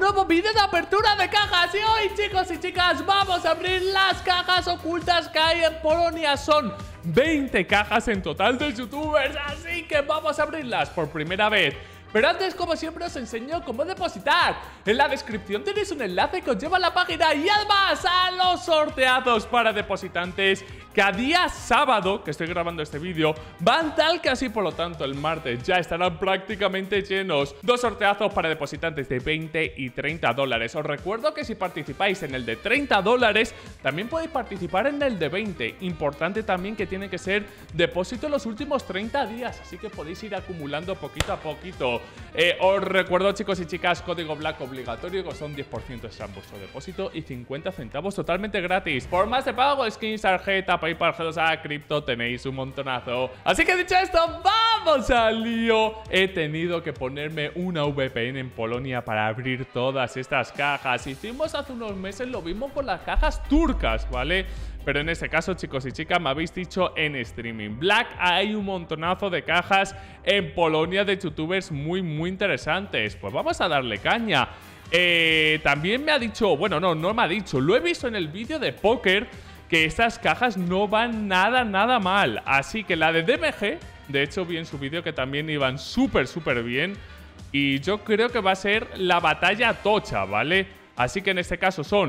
nuevo vídeo de apertura de cajas. Y hoy, chicos y chicas, vamos a abrir las cajas ocultas que hay en Polonia. Son 20 cajas en total de youtubers, así que vamos a abrirlas por primera vez. Pero antes, como siempre, os enseño cómo depositar. En la descripción tenéis un enlace que os lleva a la página y además a los sorteados para depositantes que a día sábado, que estoy grabando este vídeo, van tal que así, por lo tanto el martes ya estarán prácticamente llenos. Dos sorteazos para depositantes de 20 y 30 dólares. Os recuerdo que si participáis en el de 30 dólares, también podéis participar en el de 20. Importante también que tiene que ser depósito en los últimos 30 días, así que podéis ir acumulando poquito a poquito. Os recuerdo, chicos y chicas, código BLACK obligatorio, que son 10% extra en vuestro depósito y 50 centavos totalmente gratis. Formas de pago, skins, tarjeta, PayPal, G2A, cripto, tenéis un montonazo. Así que dicho esto, ¡vamos al lío! He tenido que ponerme una VPN en Polonia para abrir todas estas cajas. Hicimos hace unos meses lo mismo con las cajas turcas, ¿vale? Pero en este caso, chicos y chicas, me habéis dicho en streaming Black, hay un montonazo de cajas en Polonia de youtubers muy interesantes. Pues vamos a darle caña. También me ha dicho, bueno, no me ha dicho, lo he visto en el vídeo de póker, que estas cajas no van nada mal. Así que la de DMG, de hecho vi en su vídeo que también iban súper bien. Y yo creo que va a ser la batalla tocha, ¿vale? Así que en este caso son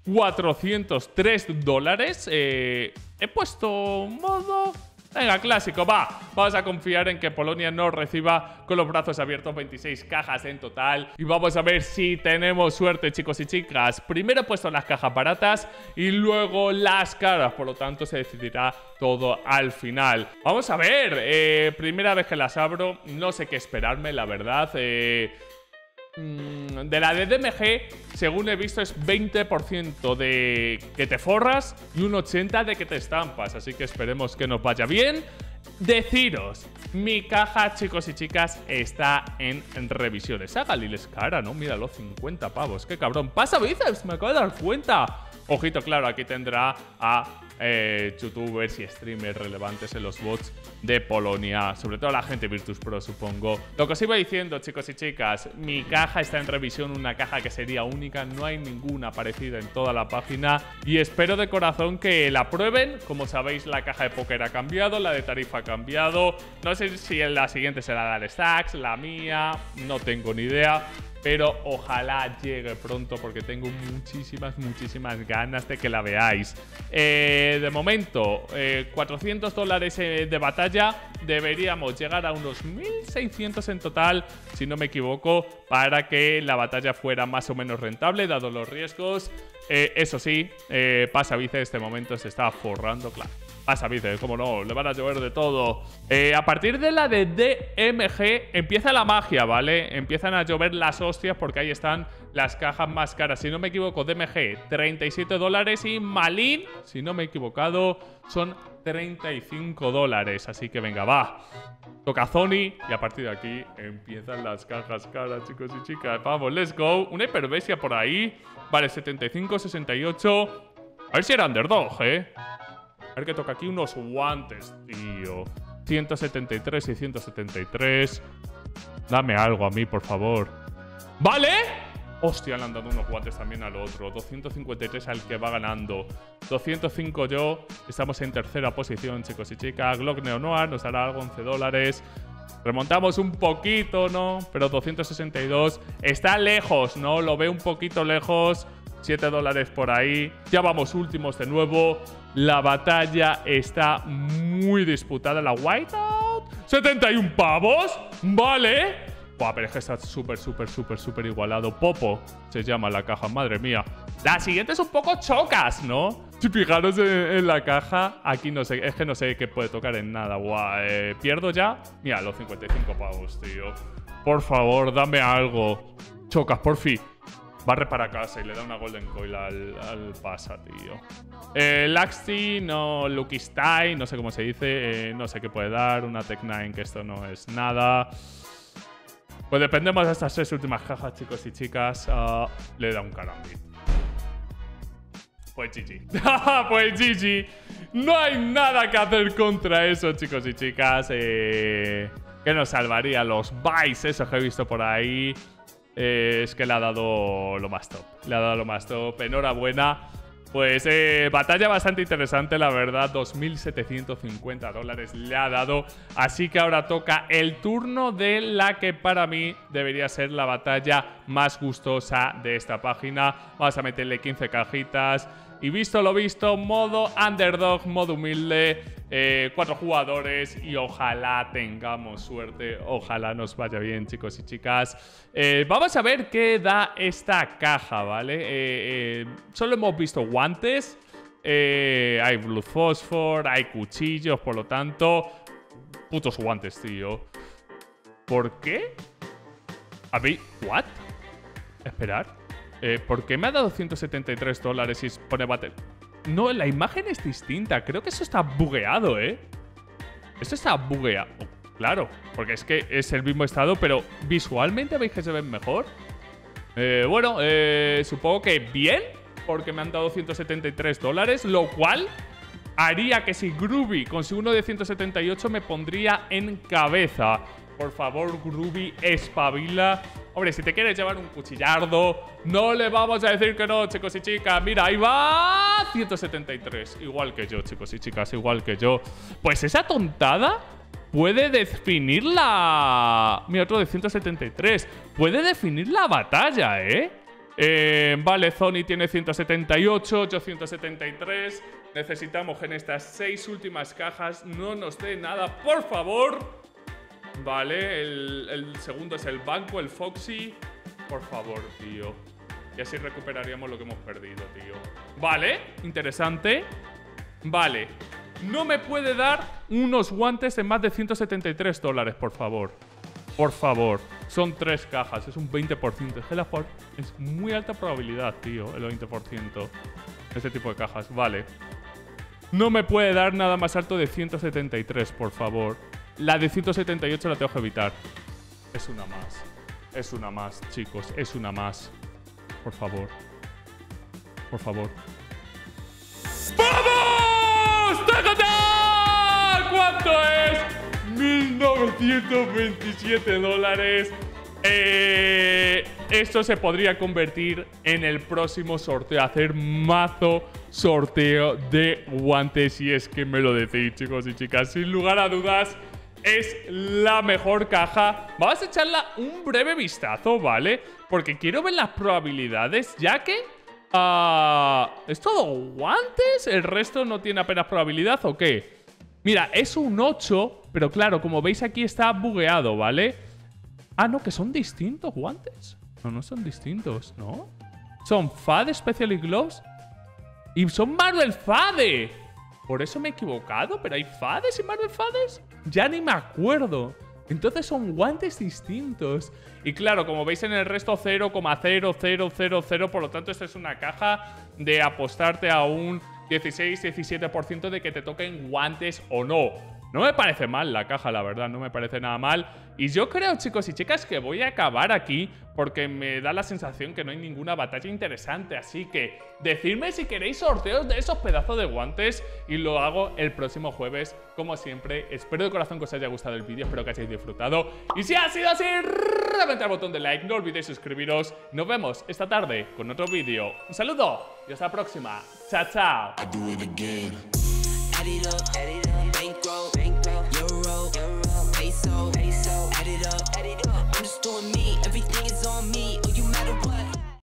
403 dólares. He puesto modo... Venga, clásico, va. Vamos a confiar en que Polonia nos reciba con los brazos abiertos. 26 cajas en total. Y vamos a ver si tenemos suerte, chicos y chicas. Primero he puesto las cajas baratas y luego las caras. Por lo tanto, se decidirá todo al final. Vamos a ver. Primera vez que las abro. No sé qué esperarme, la verdad. De la de DMG, según he visto, es 20% de que te forras y un 80% de que te estampas. Así que esperemos que nos vaya bien. Deciros, mi caja, chicos y chicas, está en revisión. Esa Galil es cara, ¿no? Míralo, 50 pavos. ¡Qué cabrón! ¡Pasa bíceps! Me acabo de dar cuenta. Ojito, claro, aquí tendrá a youtubers y streamers relevantes en los bots de Polonia, sobre todo la gente Virtus Pro, supongo. Lo que os iba diciendo, chicos y chicas, mi caja está en revisión, una caja que sería única, no hay ninguna parecida en toda la página y espero de corazón que la prueben. Como sabéis, la caja de póker ha cambiado, la de tarifa ha cambiado, no sé si en la siguiente será la de stacks, la mía, no tengo ni idea. Pero ojalá llegue pronto porque tengo muchísimas ganas de que la veáis. De momento, 400 dólares de batalla. Deberíamos llegar a unos 1600 en total, si no me equivoco, para que la batalla fuera más o menos rentable, dado los riesgos. Eso sí, Pasavice en este momento se está forrando, claro. Pasavice, como no, le van a llover de todo. A partir de la de DMG empieza la magia, ¿vale? Empiezan a llover las hostias porque ahí están las cajas más caras. Si no me equivoco, DMG 37 dólares y Malin, si no me he equivocado, son 35 dólares. Así que venga, va. Toca Zoni y a partir de aquí empiezan las cajas caras, chicos y chicas. Vamos, let's go. Una hiperbesia por ahí. Vale, 75, 68. A ver si era underdog, A ver qué toca aquí. Unos guantes, tío. 173 y 173. Dame algo a mí, por favor. ¿Vale? Hostia, le han dado unos guantes también al otro. 253 al que va ganando. 205 yo. Estamos en tercera posición, chicos y chicas. Glock Neo Noir nos hará algo, 11 dólares. Remontamos un poquito, ¿no? Pero 262. Está lejos, ¿no? Lo veo un poquito lejos. 7 dólares por ahí. Ya vamos últimos de nuevo. La batalla está muy disputada. La whiteout. 71 pavos. Vale. Buah, pero es que está súper igualado. Popo se llama la caja. Madre mía. La siguiente es un poco chocas, ¿no? Si fijaros en la caja. Aquí no sé. Es que no sé qué puede tocar en nada. Buah, ¿pierdo ya? Mira, los 55 pavos, tío. Por favor, dame algo. Chocas, por fin. Barre para casa y le da una Golden Coil al pasa, tío. Laxti, no, Lucky Style, no sé cómo se dice. No sé qué puede dar. Una Tech 9, que esto no es nada. Pues dependemos de estas tres últimas cajas, chicos y chicas. Le da un carambit. Pues GG. Pues GG. No hay nada que hacer contra eso, chicos y chicas. Que nos salvaría los buys, esos que he visto por ahí. es que le ha dado lo más top. Le ha dado lo más top. Enhorabuena. Pues batalla bastante interesante, la verdad. $2.750 le ha dado. Así que ahora toca el turno de la que para mí debería ser la batalla más gustosa de esta página. Vamos a meterle 15 cajitas. Y visto lo visto, modo underdog, modo humilde, 4 jugadores y ojalá tengamos suerte, ojalá nos vaya bien, chicos y chicas. Vamos a ver qué da esta caja, ¿vale? Solo hemos visto guantes, hay Blue Phosphor, hay cuchillos, por lo tanto, putos guantes, tío. ¿Por qué? A ver, ¿what? Esperar. ¿Por qué me ha dado $173 y pone battle? No, la imagen es distinta. Creo que eso está bugueado, ¿eh? Esto está bugueado. Claro, porque es que es el mismo estado, pero visualmente veis que se ven mejor. Bueno, supongo que bien, porque me han dado $173, lo cual haría que si Groovy consigue uno de 178 me pondría en cabeza. Por favor, Groovy, espabila. Hombre, si te quieres llevar un cuchillardo, no le vamos a decir que no, chicos y chicas. Mira, ahí va 173. Igual que yo, chicos y chicas, igual que yo. Pues esa tontada puede definir la... Mira, otro de 173. Puede definir la batalla, ¿eh? Vale, Zoni tiene 178, yo 173. Necesitamos que en estas 6 últimas cajas no nos dé nada, por favor. Vale, el segundo es el banco, el Foxy. Por favor, tío. Y así recuperaríamos lo que hemos perdido, tío. Vale, interesante. Vale. No me puede dar unos guantes de más de $173, por favor. Por favor. Son 3 cajas, es un 20%. Es que es muy alta probabilidad, tío, el 20%. Este tipo de cajas, vale. No me puede dar nada más alto de 173, por favor. La de 178 la tengo que evitar. Es una más. Es una más, chicos. Es una más. Por favor. Por favor. ¡Vamos! ¡Tacatá! ¿Cuánto es? $1.927. Esto se podría convertir en el próximo sorteo. Hacer mazo sorteo de guantes. Si es que me lo decís, chicos y chicas. Sin lugar a dudas, es la mejor caja. Vamos a echarla un breve vistazo, ¿vale? Porque quiero ver las probabilidades, ya que ¿es todo guantes? ¿El resto no tiene apenas probabilidad o qué? Mira, es un 8, pero claro, como veis aquí está bugueado, ¿vale? Ah, no, que son distintos guantes. No, no son distintos, ¿no? Son Fade Special Gloves y son Marvel Fade. Por eso me he equivocado, pero ¿hay Fades y Marvel Fades? Ya ni me acuerdo. Entonces son guantes distintos. Y claro, como veis en el resto 0,0000. Por lo tanto, esto es una caja de apostarte a un 16-17% de que te toquen guantes o no. No me parece mal la caja, la verdad, no me parece nada mal. Y yo creo, chicos y chicas, que voy a acabar aquí porque me da la sensación que no hay ninguna batalla interesante. Así que decidme si queréis sorteos de esos pedazos de guantes y lo hago el próximo jueves, como siempre. Espero de corazón que os haya gustado el vídeo, espero que hayáis disfrutado. Y si ha sido así, reventad el botón de like, no olvidéis suscribiros. Nos vemos esta tarde con otro vídeo. Un saludo y hasta la próxima. Chao, chao.